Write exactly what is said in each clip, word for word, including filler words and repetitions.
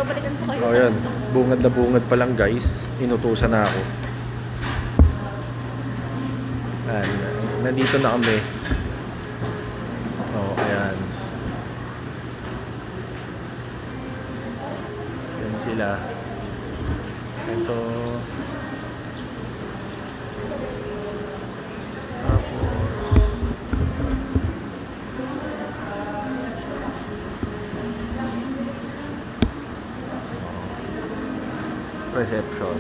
babalikan ko kayo. Oh, yan. Bungad na bungad pa lang guys. Inutusan na ako. Ayan. Nandito na kami. Oh, ayan. Yan sila. Ito. Reception.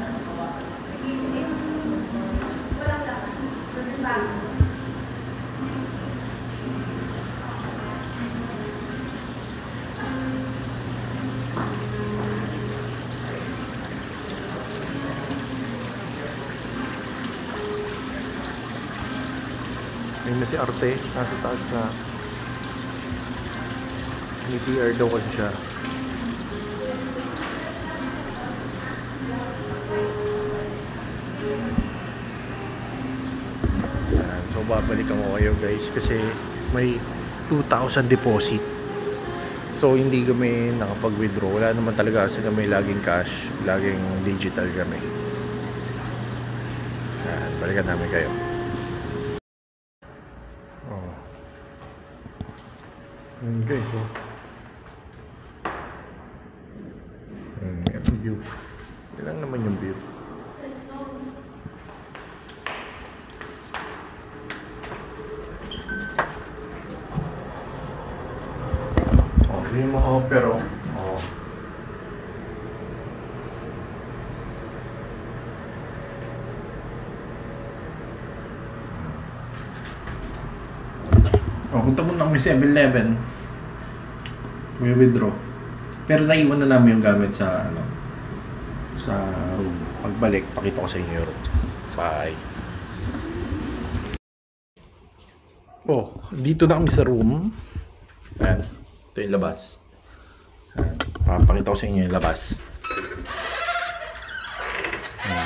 Ayun na si Arte, nasa taas na. May C R daw kasi siya. Ayan, so babalikan ko kayo guys kasi may two thousand deposit. So hindi kami nakapag-withdraw. Wala naman talaga kasi kami laging cash, laging digital kami. Ayan, balikan namin kayo. Oh. Ayan guys, oh. Ayan, yung view. Ilan naman yung view? Let's go. Oh, yung mga opero. Oh. Oh, punta muna kami seven eleven. May withdraw. Pero naiwan na namin yung gamit sa ano sa room. Pagbalik, pakita ko sa inyo yung room. Bye. Oh, dito na kami sa room. Ayan. Ito yung labas. Ayan. Papakita ko sa inyo yung labas. Ayan.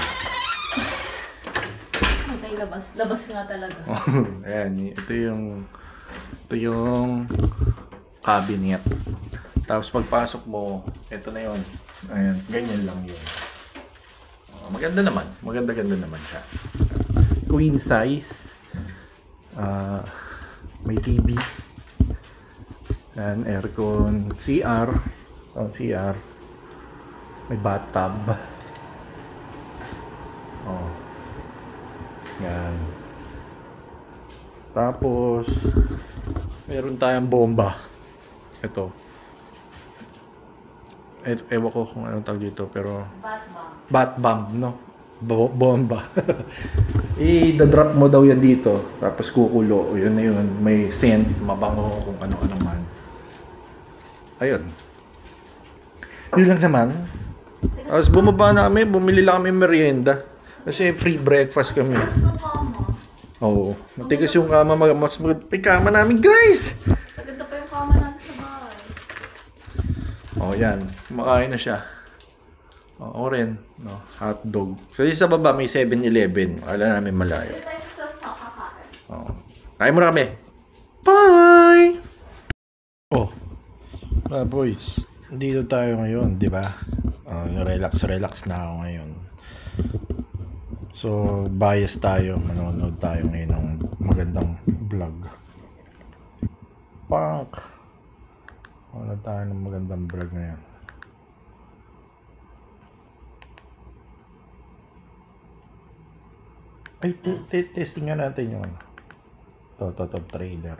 Okay, labas. Labas nga talaga. Ayan. Ito yung ito yung cabinet. Tapos pagpasok mo, ito na yun. Ayan. Ganyan lang yun. Uh, maganda naman. Maganda-ganda naman siya. Queen size. Uh, may T V. Ayan, aircon, C R, oh, C R, may bathtub, oh, yan, tapos, meron tayong bomba, ito, Et, ewan ko kung anong tawag dito, pero, Bath bomb. Bath bomb, no? Bo bomba. I-drop mo daw yan dito, tapos kukulo, yun na yun, may scent, mabango, kung ano-ano man. Ayun. Yun lang naman. Tapos bumaba na kami, bumili lang kami merienda. Kasi free breakfast kami. Mas no kama. Oo. Matigas yung kama, mas maganda pa yung kama namin, guys! Maganda pa yung kama natin sa bahay. Oo, yan. Kumakain na siya. Oo, ako rin. No, hot dog. Kasi sa baba may seven eleven. Akala namin malayo. Hindi tayo sa nakakain. Oo. Kain muna kami. Bye! Oh. Ah, boys, dito tayo ngayon, di ba? Uh, relax, relax na ako ngayon. So, bias tayo. Manonood tayo ngayon ng magandang vlog. Punk! Manonood tayo ng magandang vlog ngayon. Ay, testing nga natin yung to, to, to, trailer.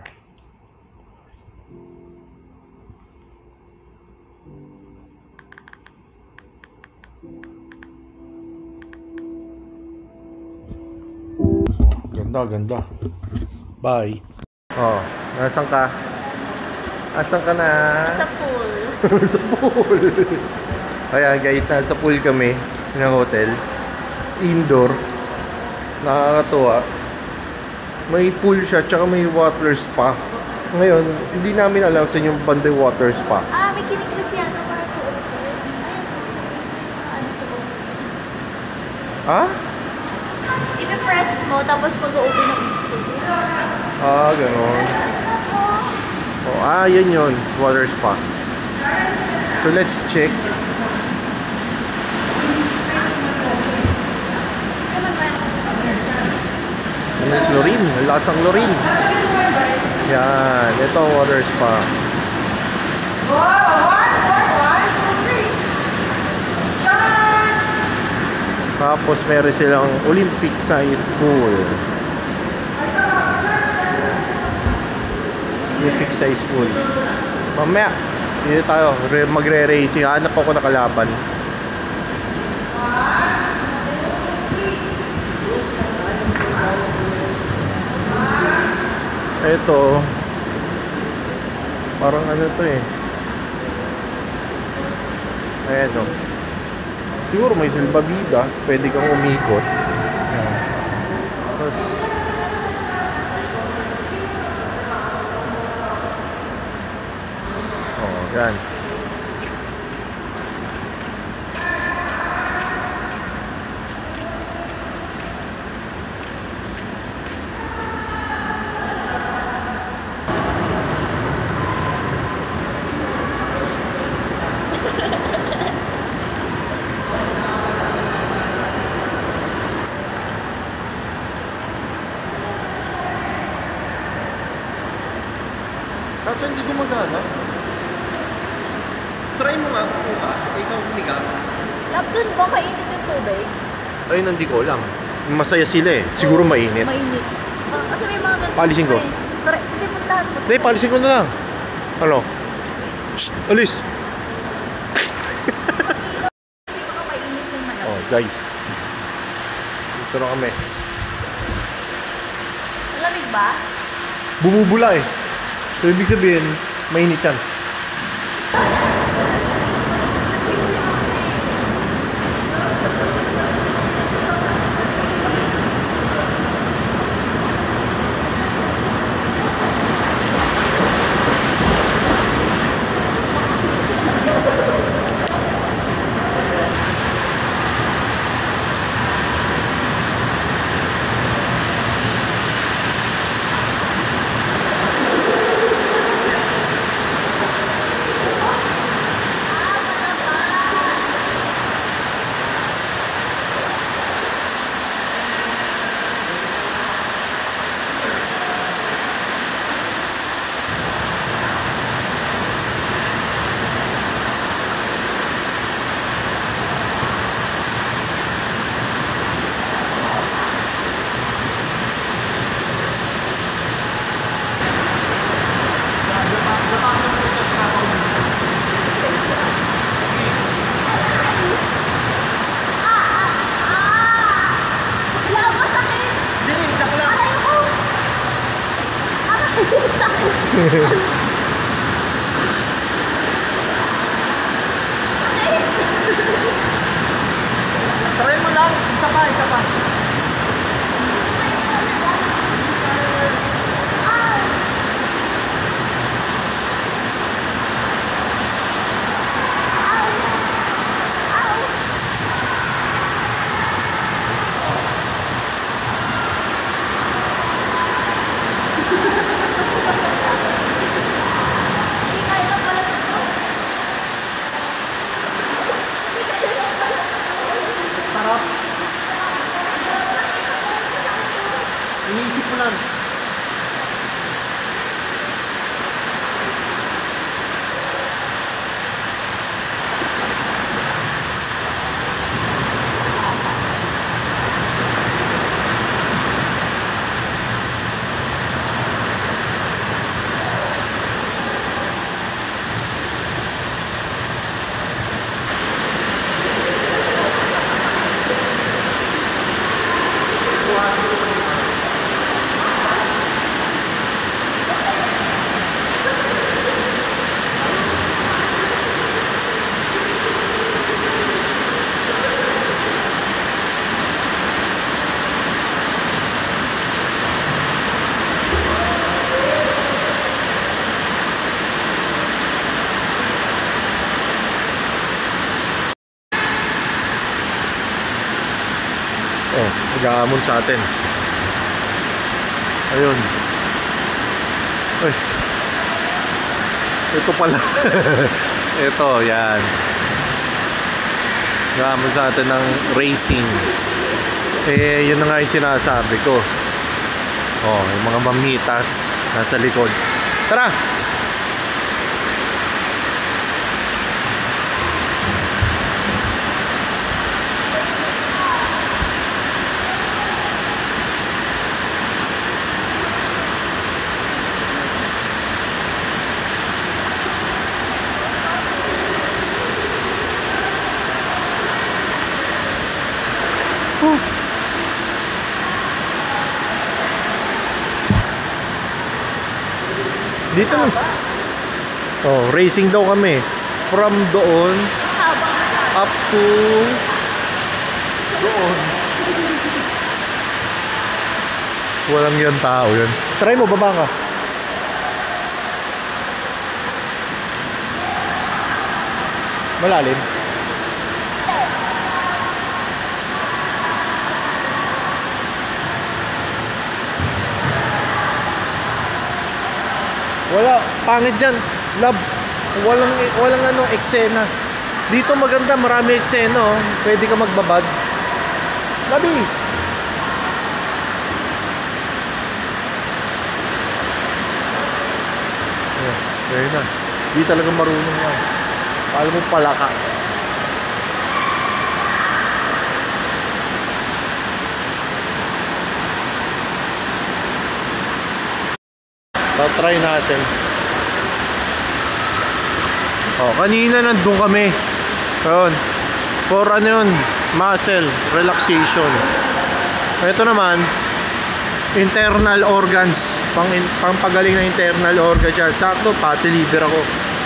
Ganda, ganda. Bye. Oh, nasan ka? Asan ka na? Sa pool. Sa pool. Kaya guys, nasa pool kami ng hotel. Indoor. Nakakatuwa. May pool siya, tsaka may water spa. Ngayon, hindi namin alam sa yung banday water spa. Ah, may kiniklik yan. Para to. Ano to? Ha? I-press mo, tapos mag-open ang ito. Ah, gano'n. Oh, ah, yan yun. Water spa. So let's check. Ano yung chlorine? Lasang chlorine. Yan. Ito ang water spa. Tapos meron silang Olympic size pool. Olympic size pool. Mamaya, dito tayo. Magre-racing. Hanap ako na kalaban. Ito. Parang ano to eh. Ayan o. Siguro may salbabida, pwede kang umikot. Tapos, oh, yan. Kaso hindi gumagana. Try mo nga kung ka, ikaw humiga. Lab, dun ba mainit yung tubig? Ayun, hindi ko alam. Masaya sila eh. Siguro mainit. Mainit. Ah, kasi may mga ganito. Palisin ko. Try, hindi mo lahat. Hindi, palisin ko na lang. Ano? Shh! Alis! Hindi baka mainit yung manok. Oh, guys. Dito na kami. Malamig ba? Bumubula eh. So, ibig sabihin, mainit yan. Try mo lang. Isa pa, isa pa. Sarap. Iniisip mo lang. Oh, nag-aamon sa atin. Ayun. Ay. Ito pala. ito, yan. Gamit natin ng racing. Eh, yun na nga yung sinasabi ko. Oh, yung mga mamitas nasa likod. Tara! Dito na. Oh, racing daw kami. From doon up to doon. Walang yan tao yun. Try mo, baba ka. Malalim. Wala, pangit dyan, love. Walang, walang anong eksena. Dito maganda, marami eksena, oh. Pwede ka magbabad. Labi. Oh, ayun na. Di talaga marunong yan. Alam mo pala ka. Try natin. Oh, kanina nandun kami. Ayun. For ano yun? Muscle relaxation. Ito naman, internal organs. Pang, pang pagaling ng internal organs yan. Sakto, pati liver ako.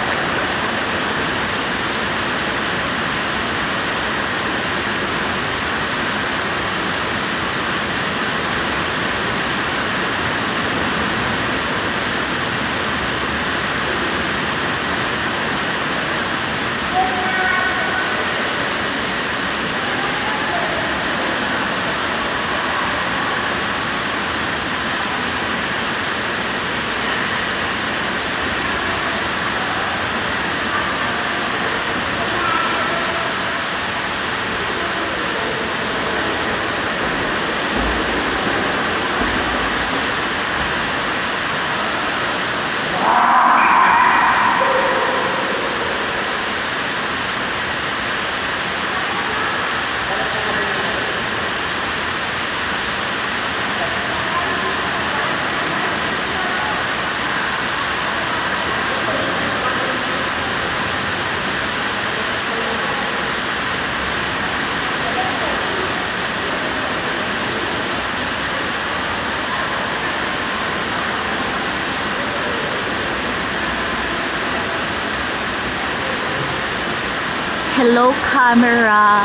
Hello, camera.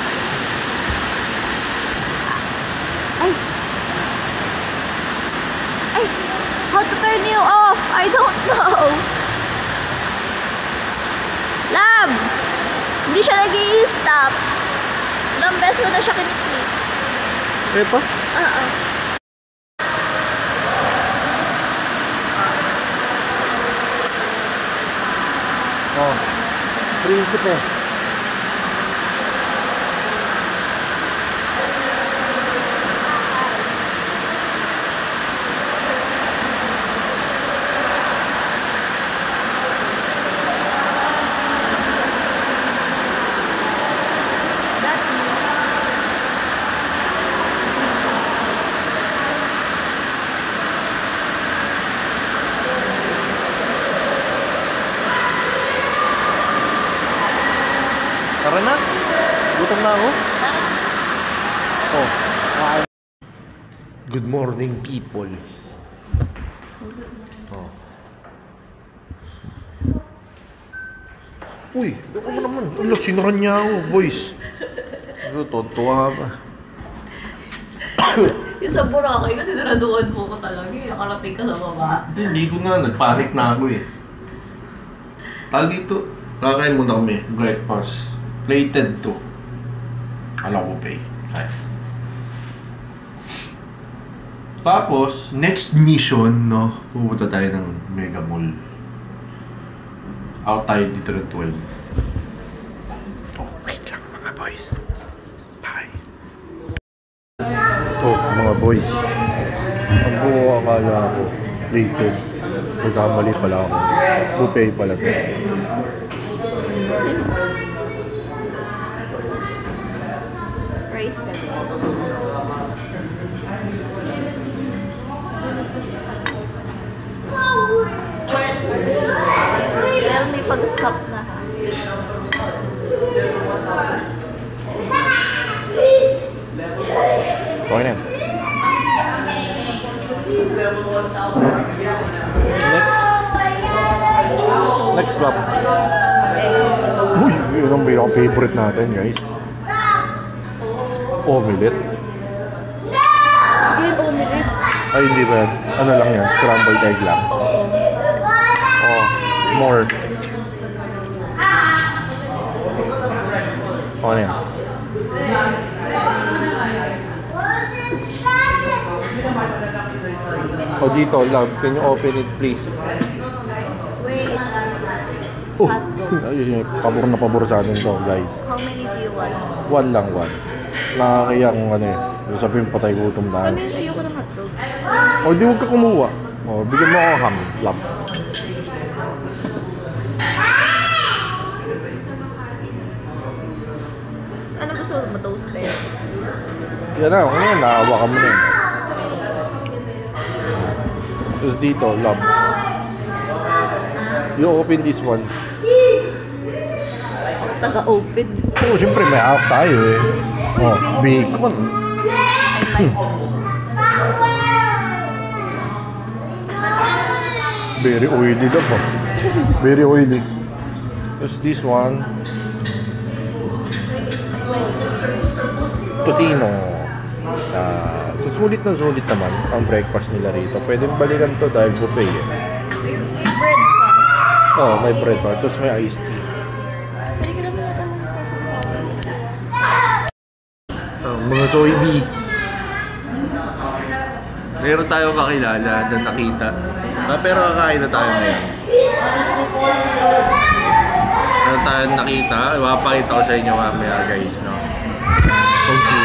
Ay. Ay. How to turn you off? I don't know. Lab! Hindi siya nag-i-stop. Ilang beses ko na siya kiniklik. Eh pa? Oo. Oh. Prinsipe. Tara na. Gutom na ako. Oh. Good morning, people. Oh. Uy, ako mo naman. Ulo, sinuran niya ako, boys. Ano, tontuwa pa. Yung sa Boracay kasi naraduan mo ko talaga eh. Nakarating ka sa baba. Hindi, hindi ko nga. Nagpanik na ako eh. Tawag dito. Kakain muna kami. Breakfast. Plated to. Alam ko pay. Ay. Tapos, next mission, no? Pupunta tayo ng Mega Mall. Out tayo dito ng twelve. Oh, wait lang mga boys. Bye. Oh, mga boys. Ang buo akala ko. Later. Magkamali pala ako. Buffet pala to. Rice ka din. Well, may pag-stop na. Okay na. Next. Next stop. Uy, yun ang bilang favorite natin, guys. Omelette. Hindi yun omelette. Ay, hindi ba yan? Ano lang yan? Scrambled egg lang. Oh, more. Ano yan? Oh, dito, love. Can you open it, please? Wait. Oh, ayun, pabor na pabor sa atin to, guys. How many do you want? One lang, one. Nakakaya kung ano eh. Sabihin patay gutom na. Ano yun? Ayoko ng hotdog. Oh, di huwag ka kumuha. Oh, bigyan mo ako ham, love. Ano gusto mo? Toasted? Yan na, ano yan, naawa ka mo na yun. Tapos dito, love. You open this one. Ang taga-open. Oo, oh, siyempre may half tayo eh. Oh, bacon. I like. Very oily daw po. Very oily. Tapos this one. Tocino. Ah, so sulit na sulit naman ang breakfast nila rito. Pwedeng balikan to dahil buffet eh. May bread pa. Oh, may bread pa. Tapos may iced tea. Pwede ka naman natin. Oh, mga soybean. Meron tayong kakilala na nakita. Ah, pero kakain na tayo ngayon. Meron tayong nakita. Ipapakita ko sa inyo mamaya, guys, no? Okay.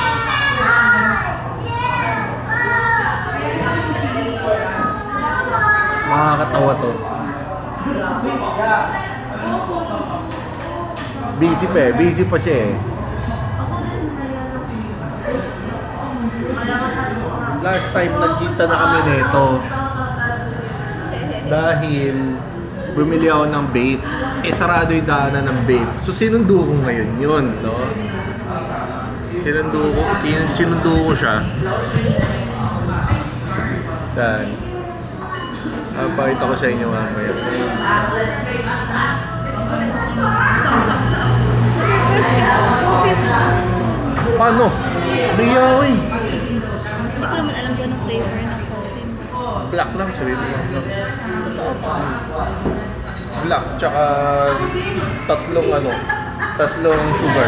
Makakatawa to. Busy pa eh. Busy pa siya eh. Last time nagkita na kami nito. Dahil bumili ako ng vape. Eh sarado yung daanan ng vape. So sinundo ko ngayon yun, no? Sinundo ko, sinundo ko siya. Dan. Papakita ko sa inyo mamaya. Paano? Bigyan Hindi ko naman alam kung anong flavor ng coffee mo. Black lang, sabihin mo black lang. Totoo pa. Black, tsaka tatlong ano, tatlong sugar.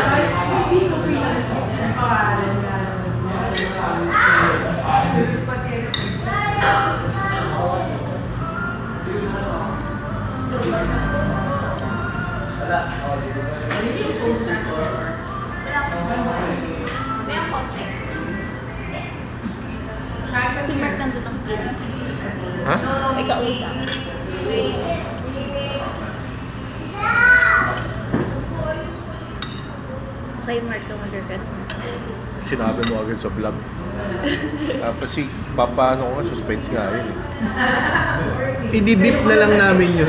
Si Mark nandun ang pin. Ha? May kausap. Kay Mark ka mag-request mo. Sinabi mo agad sa vlog. Tapos si papaano ko nga, suspense nga yun eh. Ibibip na lang namin yun.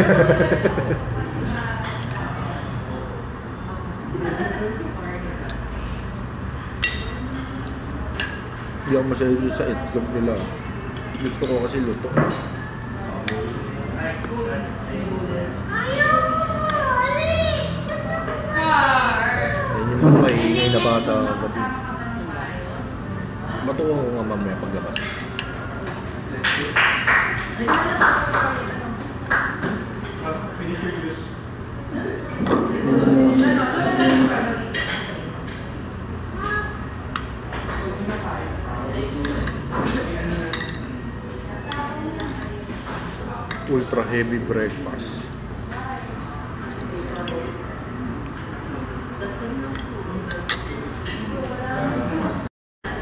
Hindi ako masaya sa itlog nila. Gusto ko kasi luto. Ayun yung mga maingay na bata gabi. Matuwa ko nga mamaya paglabas. Ultra heavy breakfast.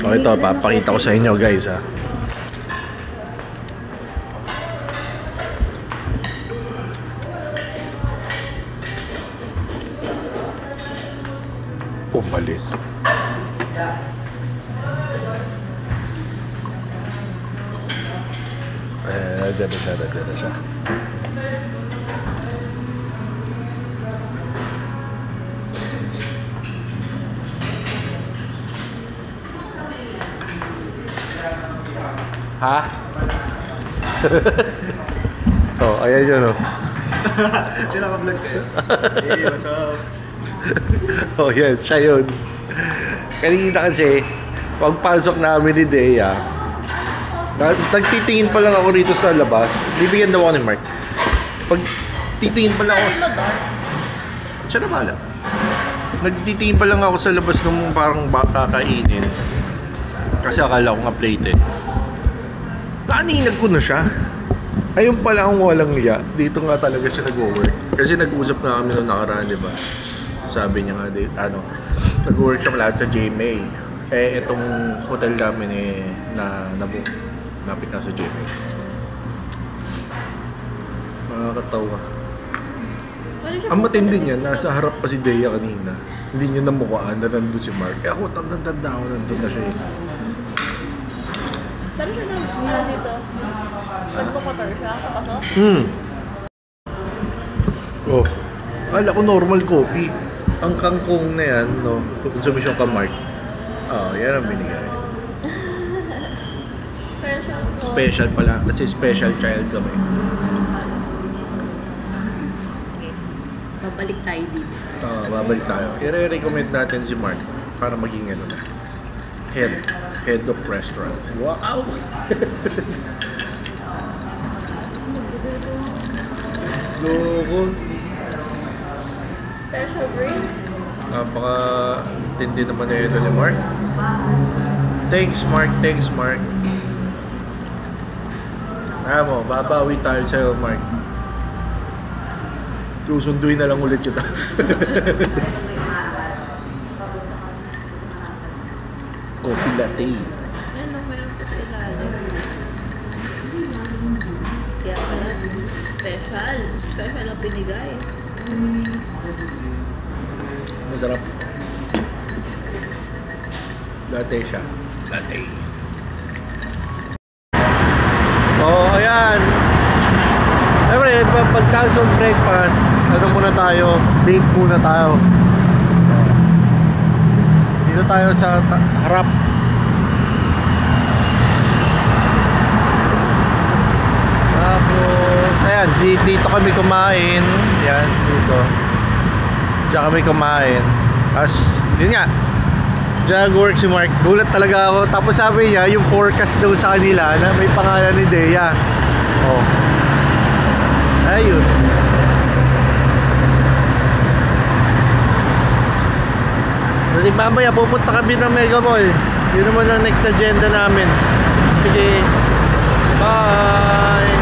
O ito, papakita ko sa inyo guys ha. Umalis. Eh, dyan siya, dyan siya. Ha? Oh, ayan yun oh. Sila ka vlog. Hey, what's up? Oh, yan, siya yun. Kanina kasi, pagpasok namin ni Dea, nag- nagtitingin pa lang ako rito sa labas. Bibigyan daw ako ni Mark. Pag titingin pa lang ako, siya na pala. Nagtitingin pa lang ako sa labas nung parang baka kainin. Kasi akala ko nga plated. Naninag ko na siya. Ayun pala ang walang liya. Dito nga talaga siya nag-work. Kasi nag-usap na kami noong nakaraan, di ba? Sabi niya nga, di, ano, nag-work siya lahat sa J M A. Eh, itong hotel namin eh, na nabu napit na sa J M A. Nakakatawa. Ang matindi niya, nasa harap pa si Dea kanina. Hindi niya namukhaan na nandun si Mark. Eh ako, tanda-tanda ako nandun na siya eh. Pero siya na mula dito. Nagpumotor siya, kapasok. Hmm. Oh. Kala ko normal coffee. Ang kangkong na yan, no? Consumption ka, Mark. Oh, yan ang binigay. Special po. Special pala. Kasi special child kami. Okay. Babalik tayo dito. Ah, babalik tayo. I-recommend natin si Mark para maging ano na. Head. Head of restaurant. Wow! Loko. Special drink. Napaka tindi naman na ito ni Mark. Thanks Mark, thanks Mark. Alam mo, babawi tayo sa'yo Mark. Susunduin na lang ulit kita. Coffee latte. Ano, meron pa sa ilalim. Kaya pala, special. Special ang pinigay. Masarap. Latte siya. Latte. Oh, ayan. Siyempre, pagkatapos ng breakfast, ano muna tayo? Vape muna tayo. Dito tayo sa ta- harap. Tapos, ayan, di- dito kami kumain. Yan, dito. Diyan kami kumain. Tapos, yun nga. Diyan nag-work si Mark. Gulat talaga ako. Tapos sabi niya, yung forecast daw sa kanila na may pangalan ni Dea. Oh. Ayun. Kasi mamaya pupunta kami ng Mega Mall. Yun naman ang next agenda namin. Sige. Bye!